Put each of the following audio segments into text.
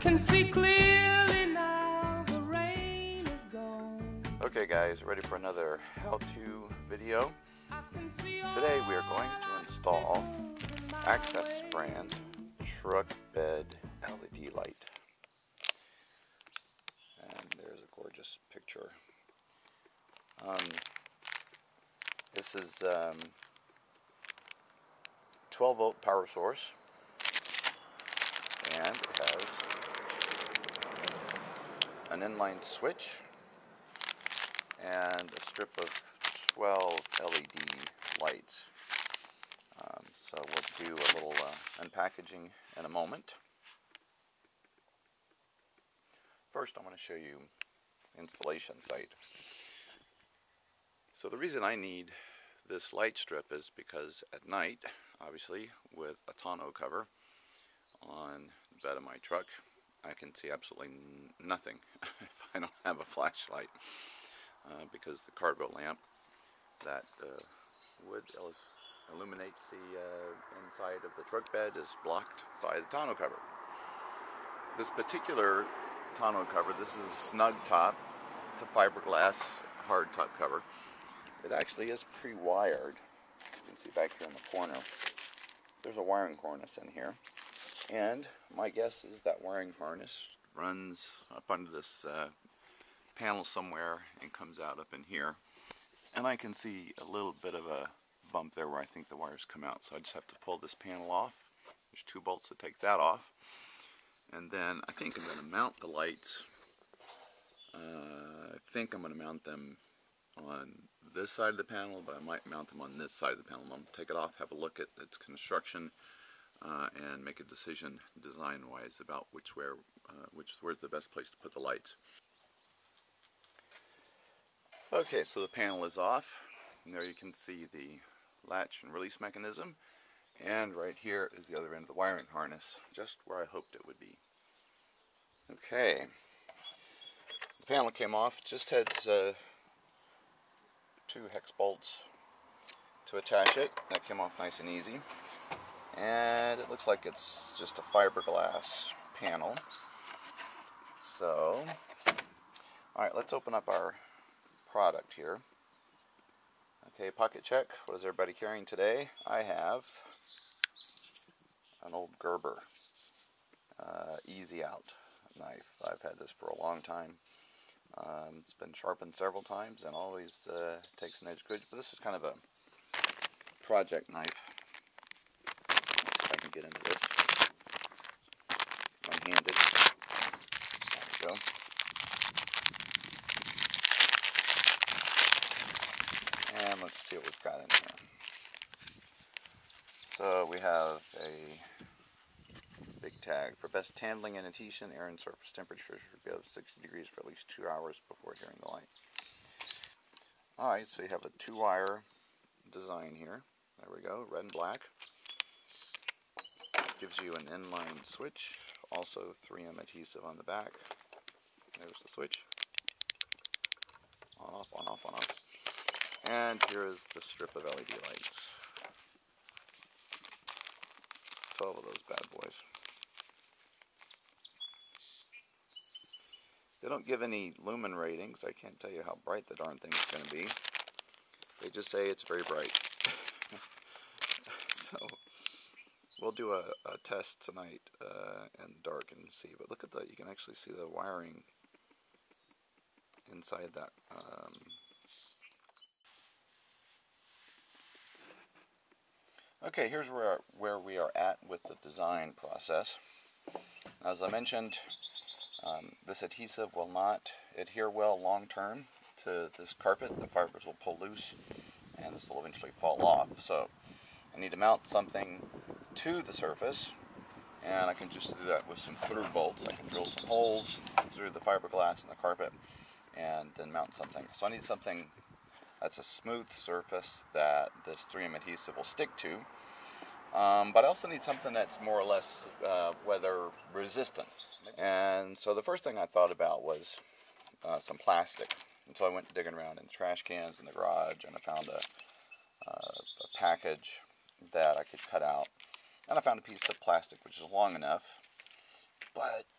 can see clearly now, the rain is gone. Okay guys, ready for another how-to video. Today we are going to install Access brand truck bed LED light. And there's a gorgeous picture. This is 12 volt power source, and it has an inline switch and a strip of 12 LED lights. So we'll do a little unpackaging in a moment. First, I'm going to show you installation site. So the reason I need this light strip is because at night, obviously, with a tonneau cover on the bed of my truck, I can see absolutely nothing if I don't have a flashlight, because the cargo lamp that would illuminate the inside of the truck bed is blocked by the tonneau cover. This particular tonneau cover, this is a snug top. It's a fiberglass hard top cover. It actually is pre-wired. You can see back here in the corner, there's a wiring harness in here. And my guess is that wiring harness runs up under this panel somewhere and comes out up in here. And I can see a little bit of a bump there where I think the wires come out. So I just have to pull this panel off. There's 2 bolts to take that off. And then I think I'm going to mount the lights. I think I'm going to mount them on this side of the panel, but I might mount them on this side of the panel. I'm going to take it off, have a look at its construction, and make a decision design-wise about where's the best place to put the lights. Okay, so the panel is off, and there you can see the latch and release mechanism, and right here is the other end of the wiring harness, just where I hoped it would be. Okay, the panel came off, just has 2 hex bolts to attach it. That came off nice and easy, and it looks like it's just a fiberglass panel. So, alright, let's open up our product here. Okay, pocket check. What is everybody carrying today? I have an old Gerber Easy Out knife. I've had this for a long time. It's been sharpened several times and always takes an edge good, but this is kind of a project knife. Let's see if I can get into this one-handed. There we go. And let's see what we've got in here. So we have a big tag for best handling and adhesion. Air and surface temperature should be above 60 degrees for at least 2 hours before adhering the light. Alright, so you have a 2-wire design here. There we go, red and black. Gives you an inline switch, also 3M adhesive on the back. There's the switch. On off, on off, on off. And here is the strip of LED lights. 12 of those bad boys. They don't give any lumen ratings. I can't tell you how bright the darn thing is going to be. They just say it's very bright. So we'll do a test tonight in the dark and see. But look at that. You can actually see the wiring inside that. Okay, here's where we are at with the design process. As I mentioned, this adhesive will not adhere well long term to this carpet. The fibers will pull loose and this will eventually fall off. So I need to mount something to the surface, and I can just do that with some through bolts. I can drill some holes through the fiberglass in the carpet and then mount something. So I need something that's a smooth surface that this 3M adhesive will stick to, but I also need something that's more or less weather resistant. And so the first thing I thought about was some plastic. And so I went digging around in trash cans in the garage, and I found a package that I could cut out. And I found a piece of plastic which is long enough, but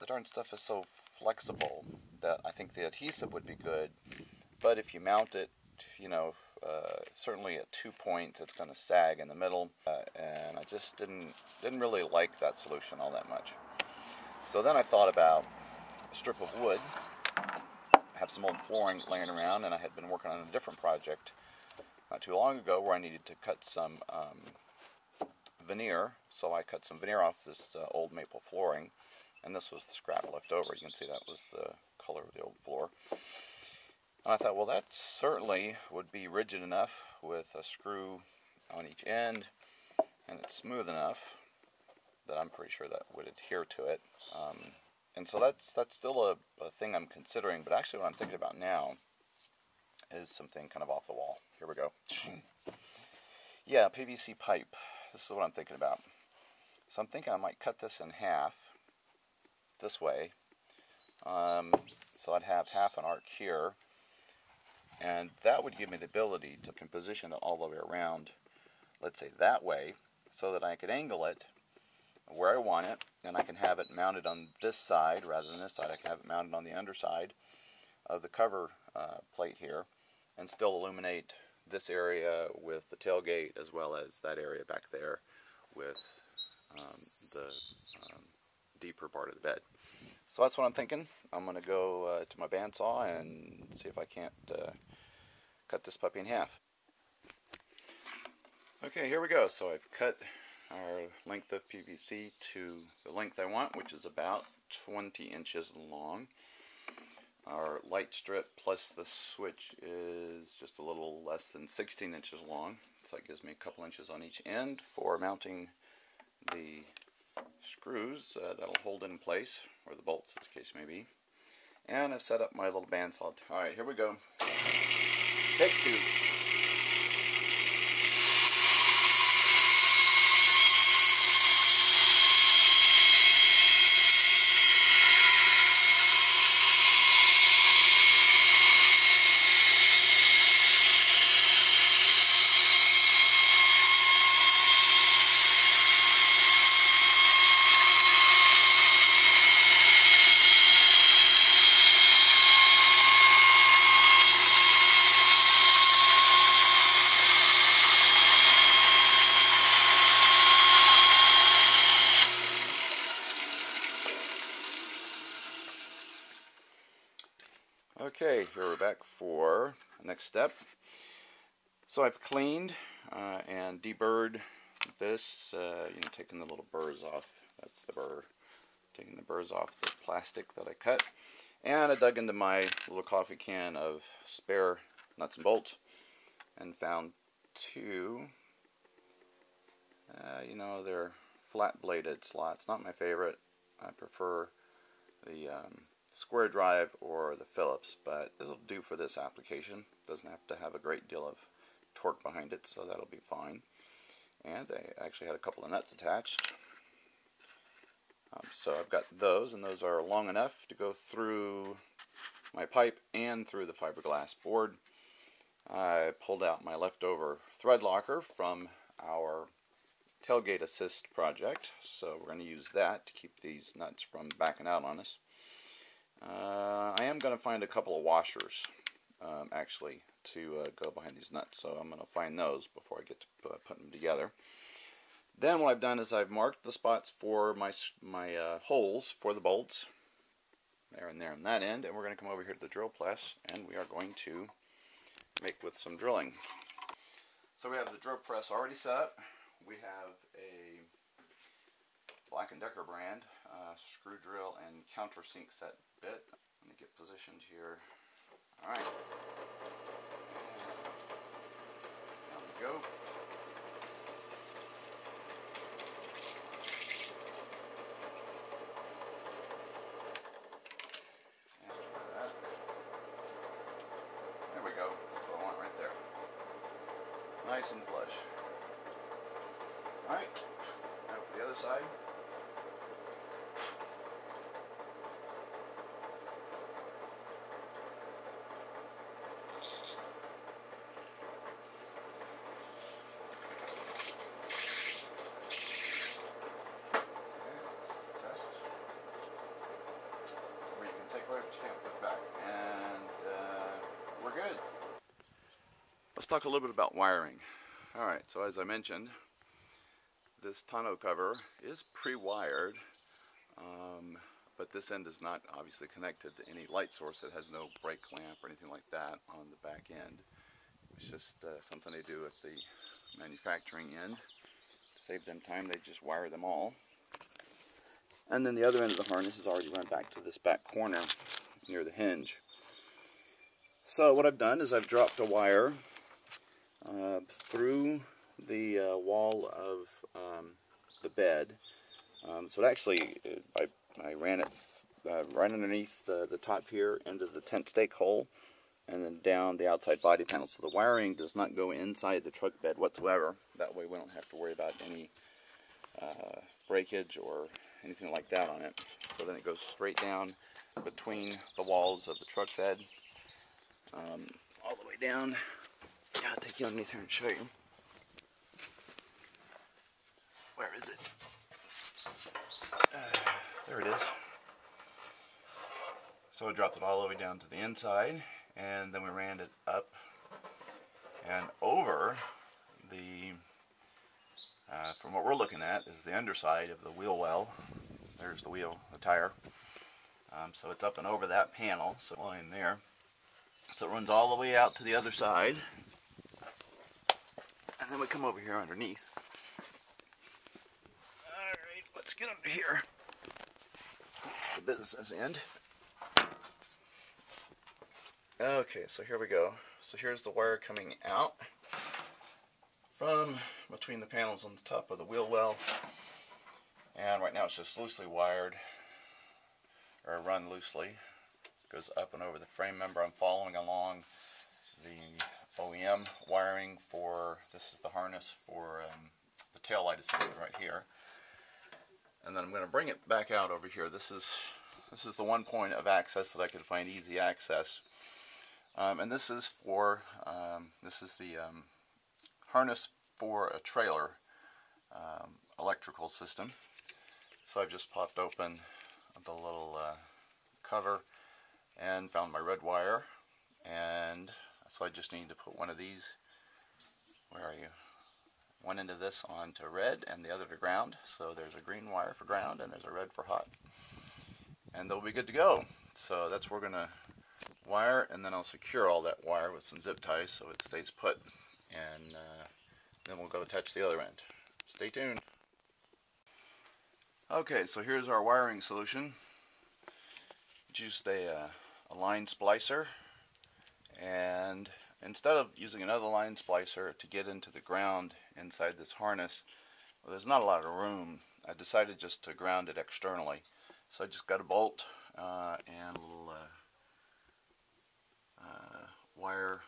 the darn stuff is so flexible that I think the adhesive would be good, but if you mount it, you know, certainly at 2 points, it's going to sag in the middle, and I just didn't really like that solution all that much. So then I thought about a strip of wood. I have some old flooring laying around, and I had been working on a different project not too long ago where I needed to cut some veneer. So I cut some veneer off this old maple flooring, and this was the scrap left over. You can see that was the color of the old floor. And I thought, well, that certainly would be rigid enough with a screw on each end, and it's smooth enough that I'm pretty sure that would adhere to it. And so that's still a thing I'm considering, but actually what I'm thinking about now is something kind of off the wall. Here we go. Yeah, PVC pipe. This is what I'm thinking about. So I'm thinking I might cut this in half this way. So I'd have half an arc here, and that would give me the ability to position it all the way around, let's say that way, so that I could angle it where I want it, and I can have it mounted on this side rather than this side. I can have it mounted on the underside of the cover plate here, and still illuminate this area with the tailgate as well as that area back there with the deeper part of the bed. So that's what I'm thinking. I'm going to go to my bandsaw and see if I can't cut this puppy in half. Okay, here we go. So I've cut our length of PVC to the length I want, which is about 20 inches long. Our light strip plus the switch is just a little less than 16 inches long, so that gives me a couple inches on each end for mounting the screws that'll hold it in place, or the bolts as the case may be. And I've set up my little bandsaw. Alright, here we go. Take two. Okay, here we're back for the next step. So I've cleaned and deburred this, taking the little burrs off. That's the burr. Taking the burrs off the plastic that I cut. And I dug into my little coffee can of spare nuts and bolts and found two. They're flat-bladed slots. Not my favorite. I prefer the square drive or the Phillips, but this will do for this application. Doesn't have to have a great deal of torque behind it, so that'll be fine. And they actually had a couple of nuts attached. So I've got those, and those are long enough to go through my pipe and through the fiberglass board. I pulled out my leftover thread locker from our tailgate assist project, so we're going to use that to keep these nuts from backing out on us. I am going to find a couple of washers, actually, to go behind these nuts, so I'm going to find those before I get to putting them together. Then what I've done is I've marked the spots for my holes for the bolts, there and there on that end, and we're going to come over here to the drill press, and we are going to make with some drilling. So we have the drill press already set up. We have a Black & Decker brand screw drill and countersink set bit. Let me get positioned here. Alright. There we go. There we go. That's what I want right there. Nice and flush. Alright. Now for the other side. let's talk a little bit about wiring. Alright, so as I mentioned, this tonneau cover is pre-wired, but this end is not obviously connected to any light source. It has no brake lamp or anything like that on the back end. It's just something they do at the manufacturing end. To save them time, they just wire them all. And then the other end of the harness is already run back to this back corner near the hinge. So what I've done is I've dropped a wire through the wall of the bed. So it actually, I ran it right underneath the top here into the tent stake hole, and then down the outside body panel. So the wiring does not go inside the truck bed whatsoever. That way we don't have to worry about any breakage or anything like that on it. So then it goes straight down between the walls of the truck bed, all the way down. I'll take you underneath here and show you. Where is it? There it is. So I dropped it all the way down to the inside, and then we ran it up and over the, from what we're looking at, is the underside of the wheel well. There's the wheel, the tire. So it's up and over that panel, so line there. So it runs all the way out to the other side. And then we come over here underneath. Alright, let's get under here. The business end. Okay, so here we go. So here's the wire coming out from between the panels on the top of the wheel well. And right now it's just loosely wired, or run loosely. It goes up and over the frame. Remember, I'm following along the OEM wiring for, this is the harness for the tail light assembly right here. And then I'm going to bring it back out over here. This is the one point of access that I could find easy access. And this is for, this is the harness for a trailer electrical system. So I've just popped open the little cover and found my red wire, and so I just need to put one of these, where are you, one end of this onto red and the other to ground. So there's a green wire for ground and there's a red for hot, and they'll be good to go. So that's where we're going to wire, and then I'll secure all that wire with some zip ties so it stays put, and then we'll go attach the other end. Stay tuned. Okay, so here's our wiring solution. Used a line splicer, and instead of using another line splicer to get into the ground inside this harness, well, there's not a lot of room. I decided just to ground it externally. So I just got a bolt and a little wire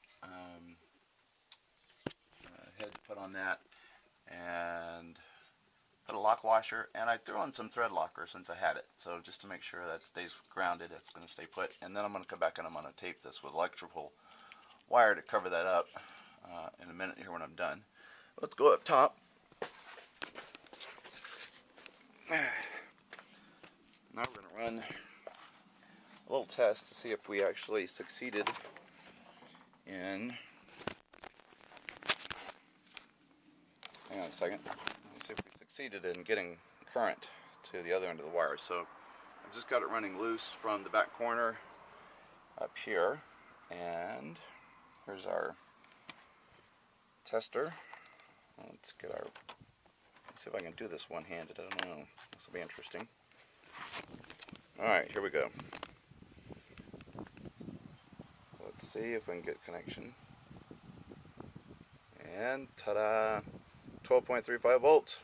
head to put on that, and put a lock washer, and I threw on some thread locker since I had it, so just to make sure that stays grounded, it's going to stay put. And then I'm going to come back and I'm going to tape this with electrical wire to cover that up in a minute here when I'm done. Let's go up top. Now we're going to run a little test to see if we actually succeeded in, hang on a second, let's see if we succeeded in getting current to the other end of the wire. So I've just got it running loose from the back corner up here, and here's our tester. Let's see if I can do this one-handed. I don't know, this will be interesting. Alright, here we go. Let's see if we can get connection. And ta-da! 12.35 volts.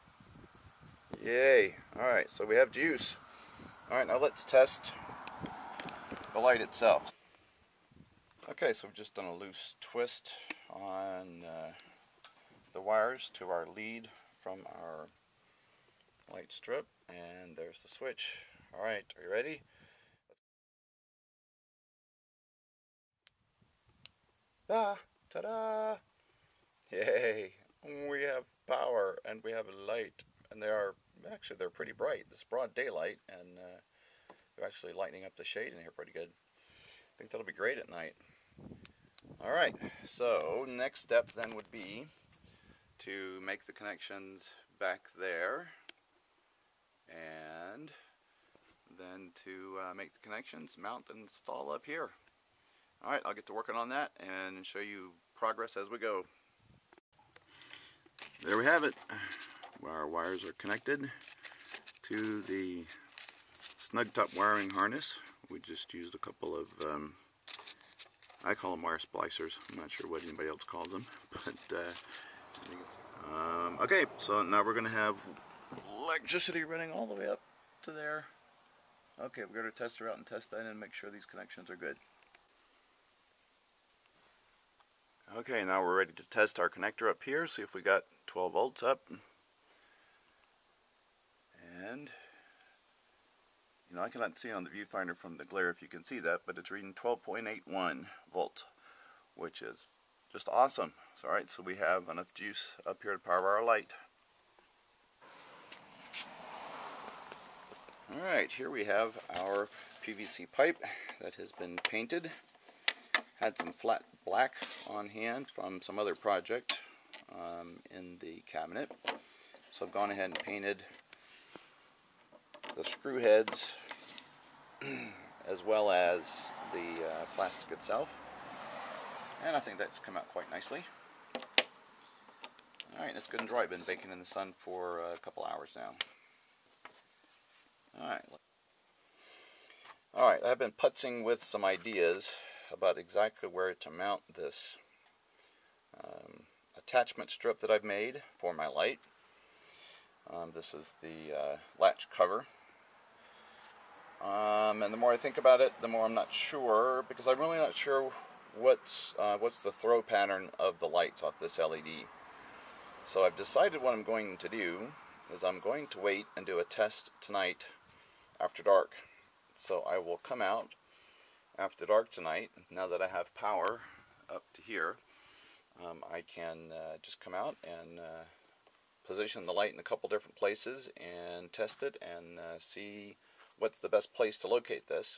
Yay! Alright, so we have juice. Alright, now let's test the light itself. Okay, so we've just done a loose twist on the wires to our lead from our light strip, and there's the switch. Alright, are you ready? Ah! Ta-da! Yay! We have power and we have a light, and they're pretty bright. It's broad daylight, and they're actually lighting up the shade in here pretty good. I think that'll be great at night. Alright, so next step then would be to make the connections back there, and then to make the connections, mount and install up here. Alright, I'll get to working on that and show you progress as we go. There we have it. Our wires are connected to the snug top wiring harness. We just used a couple of, I call them wire splicers. I'm not sure what anybody else calls them. But okay, so now we're going to have electricity running all the way up to there. Okay, we're going to test her out and test that and make sure these connections are good. Okay, now we're ready to test our connector up here, see if we got 12 volts up. And, you know, I cannot see on the viewfinder from the glare if you can see that, but it's reading 12.81 volts, which is just awesome. Alright, so we have enough juice up here to power our light. Alright, here we have our PVC pipe that has been painted. Had some flat black on hand from some other project in the cabinet. So I've gone ahead and painted the screw heads as well as the plastic itself. And I think that's come out quite nicely. Alright, it's good and dry. I've been baking in the sun for a couple hours now. Alright, I've been putzing with some ideas about exactly where to mount this attachment strip that I've made for my light. This is the latch cover. And the more I think about it, the more I'm not sure, because I'm really not sure what's the throw pattern of the lights off this LED. So I've decided what I'm going to do is I'm going to wait and do a test tonight after dark. So I will come out after dark tonight. Now that I have power up to here, I can just come out and position the light in a couple different places and test it and see what's the best place to locate this.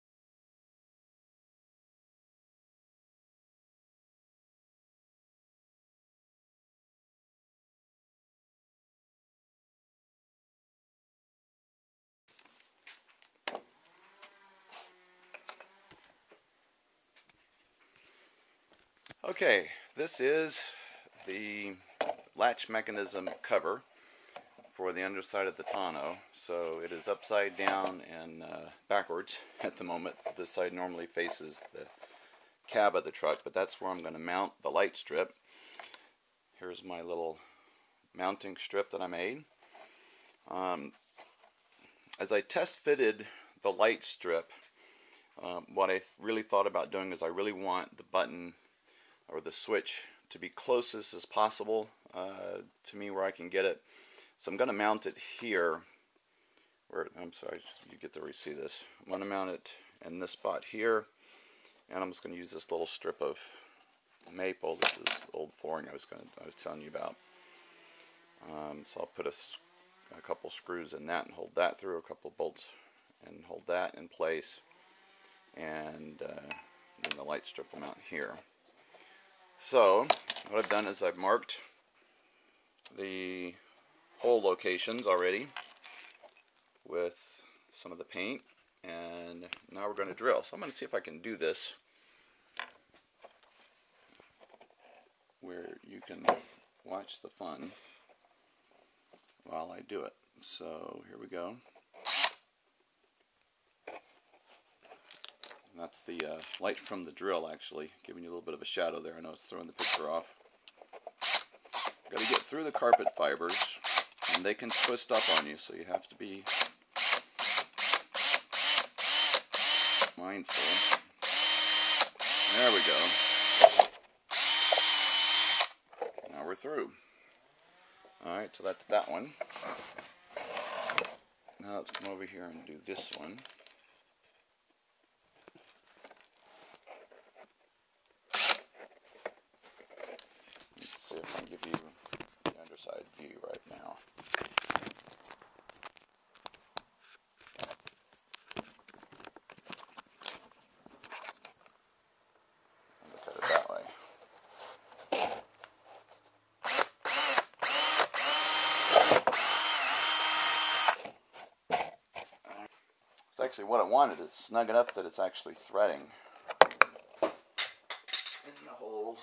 Okay, this is the latch mechanism cover for the underside of the tonneau. So it is upside down and backwards at the moment. This side normally faces the cab of the truck, but that's where I'm going to mount the light strip. Here's my little mounting strip that I made. As I test fitted the light strip, what I really thought about doing is I really want the button or the switch to be closest as possible to me where I can get it. So I'm going to mount it here. I'm sorry, you get to see this. I'm going to mount it in this spot here, and I'm just going to use this little strip of maple. This is old flooring I was telling you about. So I'll put a couple screws in that and hold that through, a couple bolts and hold that in place, and then the light strip will mount here. So what I've done is I've marked the hole locations already with some of the paint, and now we're going to drill. So I'm going to see if I can do this where you can watch the fun while I do it. So here we go. And that's the light from the drill, actually, giving you a little bit of a shadow there. I know it's throwing the picture off. Got to get through the carpet fibers, and they can twist up on you, so you have to be mindful. There we go. Now we're through. Alright, so that's that one. Now let's come over here and do this one. Let's see if I can give you the underside view right now. Look at it that actually what I wanted. It's snug enough that it's actually threading in the hole.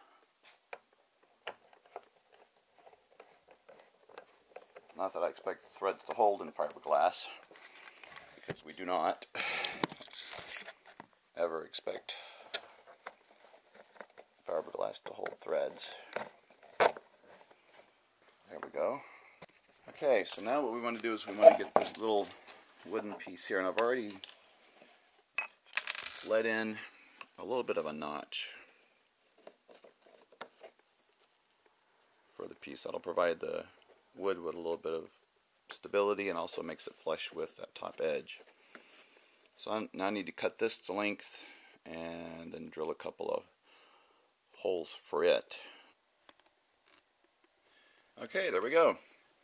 Not that I expect the threads to hold in fiberglass, because we do not ever expect fiberglass to hold threads. There we go. Okay, so now what we want to do is we want to get this little wooden piece here, and I've already let in a little bit of a notch for the piece. That'll provide the wood with a little bit of stability and also makes it flush with that top edge. So now I need to cut this to length and then drill a couple of holes for it. Okay, there we go.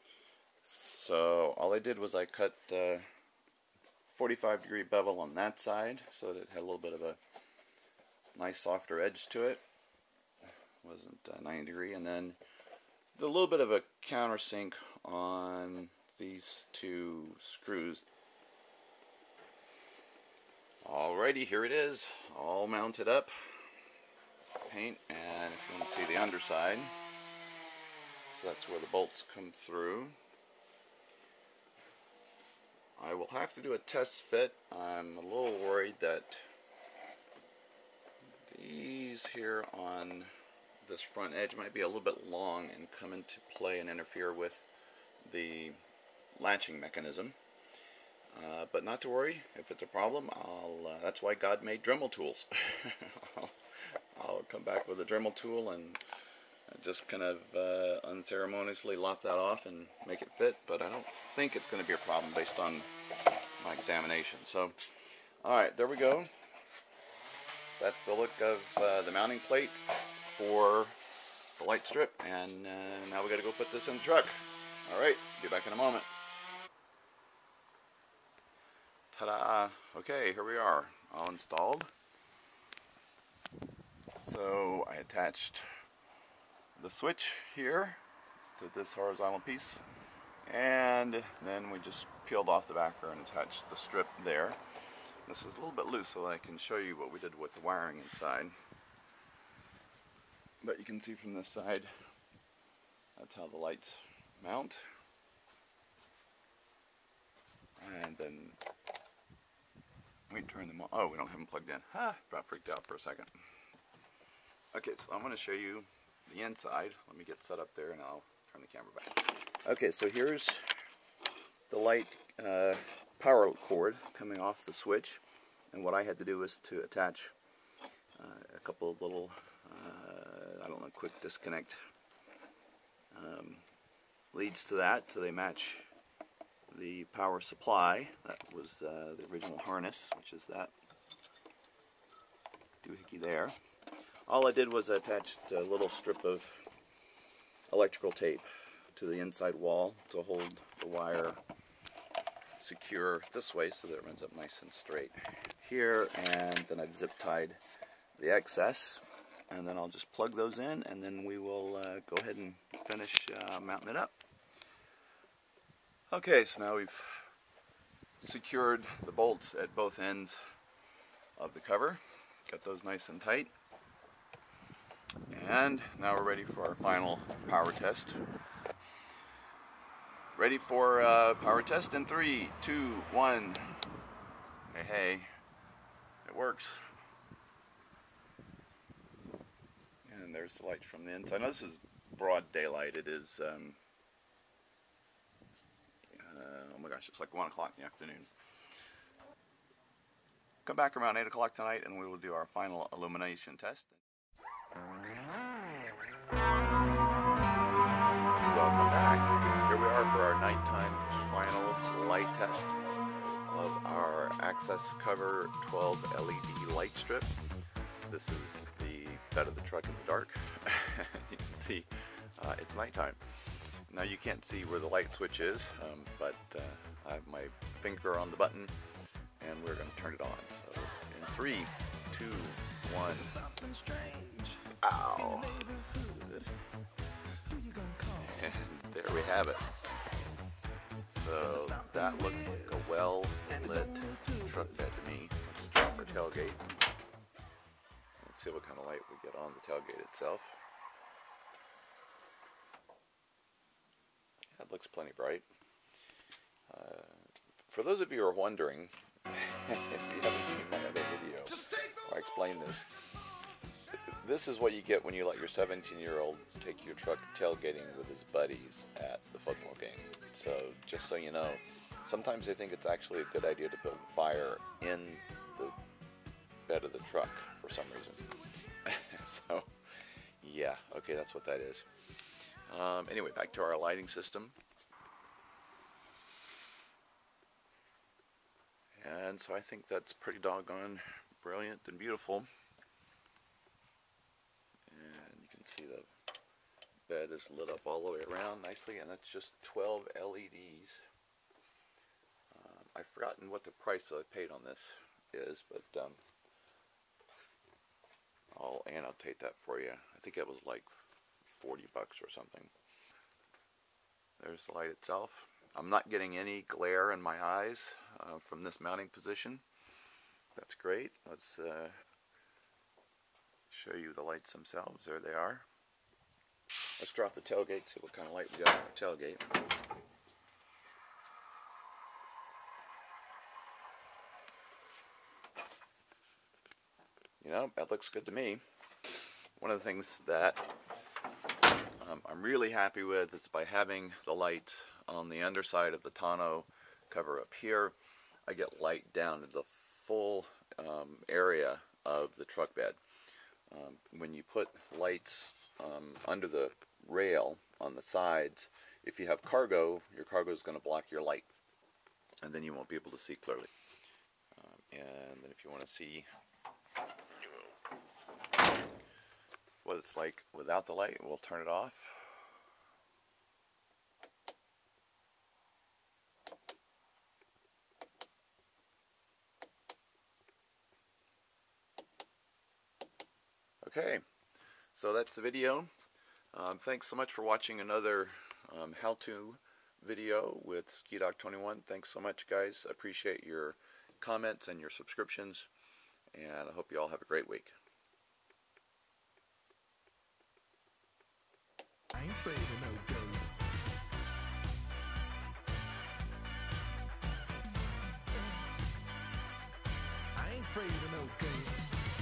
So all I did was I cut 45-degree bevel on that side so that it had a little bit of a nice softer edge to it. Wasn't 90 degree, and then did a little bit of a countersink on these two screws. Alrighty, here it is, all mounted up. Paint, and if you want to see the underside, so that's where the bolts come through. I will have to do a test fit. I'm a little worried that these here on this front edge might be a little bit long and come into play and interfere with the latching mechanism. But not to worry, if it's a problem, that's why God made Dremel tools. I'll come back with a Dremel tool and just kind of unceremoniously lop that off and make it fit, but I don't think it's going to be a problem based on my examination. So, alright, there we go. That's the look of the mounting plate for the light strip, and now we got to go put this in the truck. Alright, be back in a moment. Ta-da! Okay, here we are, all installed. So I attached the switch here to this horizontal piece, and then we just peeled off the backer and attached the strip there. This is a little bit loose, so I can show you what we did with the wiring inside. But you can see from this side, that's how the lights mount. And then we turn them on. Oh, we don't have them plugged in. Got freaked out for a second. Okay, so I'm going to show you the inside. Let me get set up there and I'll turn the camera back. Okay, so here's the light power cord coming off the switch, and what I had to do was to attach a couple of little I don't know, quick disconnect leads to that, so they match the power supply. That was the original harness, which is that doohickey there. All I did was I attached a little strip of electrical tape to the inside wall to hold the wire secure this way so that it runs up nice and straight here, and then I've zip tied the excess, and then I'll just plug those in, and then we will go ahead and finish mounting it up. Okay, so now we've secured the bolts at both ends of the cover, got those nice and tight, and now we're ready for our final power test. Ready for power test in 3, 2, 1. Hey, hey, it works. And there's the light from the inside. Now this is broad daylight. It is, oh my gosh, it's like 1 o'clock in the afternoon. Come back around 8 o'clock tonight and we will do our final illumination test. Welcome back. Here we are for our nighttime final light test of our Access Cover 12 LED light strip. This is the bed of the truck in the dark. You can see it's nighttime. Now you can't see where the light switch is, but I have my finger on the button and we're going to turn it on. So in 3, 2, 1. Ow. And there we have it. So that looks like a well-lit truck bed to me. Let's drop our tailgate. Let's see what kind of light we get on the tailgate itself. Yeah, it looks plenty bright. For those of you who are wondering, if you haven't seen my other video where I explain this, this is what you get when you let your 17-year-old take your truck tailgating with his buddies at the football game. So just so you know, sometimes they think it's actually a good idea to build a fire in the bed of the truck for some reason. So yeah, okay, that's what that is. Anyway, back to our lighting system. And so I think that's pretty doggone brilliant and beautiful. And you can see the bed is lit up all the way around nicely, and that's just 12 LEDs. I've forgotten what the price that I paid on this is, but I'll annotate that for you. I think it was like 40 bucks or something. There's the light itself. I'm not getting any glare in my eyes from this mounting position. That's great. Let's show you the lights themselves. There they are. Let's drop the tailgate, see what kind of light we got on the tailgate. You know, that looks good to me. One of the things that I'm really happy with is by having the light on the underside of the tonneau cover up here, I get light down to the full area of the truck bed. When you put lights under the rail on the sides, if you have cargo, your cargo is going to block your light, and then you won't be able to see clearly. And then if you want to see what it's like without the light, we'll turn it off. Okay, so that's the video. Thanks so much for watching another how-to video with SkiDog21. Thanks so much, guys. I appreciate your comments and your subscriptions, and I hope you all have a great week. I ain't afraid of no ghosts. I ain't afraid of no ghosts.